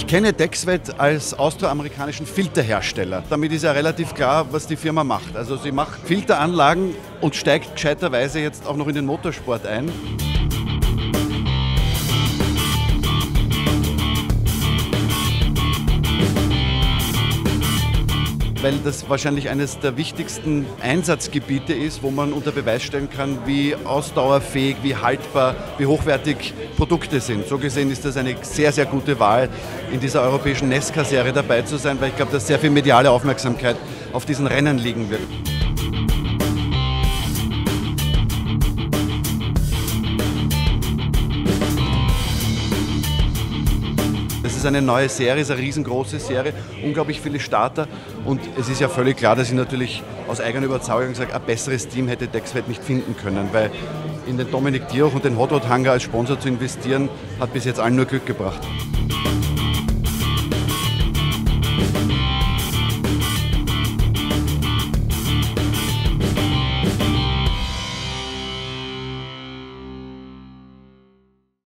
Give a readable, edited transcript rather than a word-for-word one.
Ich kenne Dexvet als austro-amerikanischen Filterhersteller. Damit ist ja relativ klar, was die Firma macht. Also sie macht Filteranlagen und steigt gescheiterweise jetzt auch noch in den Motorsport ein. Weil das wahrscheinlich eines der wichtigsten Einsatzgebiete ist, wo man unter Beweis stellen kann, wie ausdauerfähig, wie haltbar, wie hochwertig Produkte sind. So gesehen ist das eine sehr, sehr gute Wahl, in dieser europäischen NASCAR-Serie dabei zu sein, weil ich glaube, dass sehr viel mediale Aufmerksamkeit auf diesen Rennen liegen wird. Das ist eine neue Serie, ist eine riesengroße Serie, unglaublich viele Starter und es ist ja völlig klar, dass ich natürlich aus eigener Überzeugung sage, ein besseres Team hätte Dexvet nicht finden können, weil in den Dominik Dioch und den Hot Rod Hangar als Sponsor zu investieren, hat bis jetzt allen nur Glück gebracht.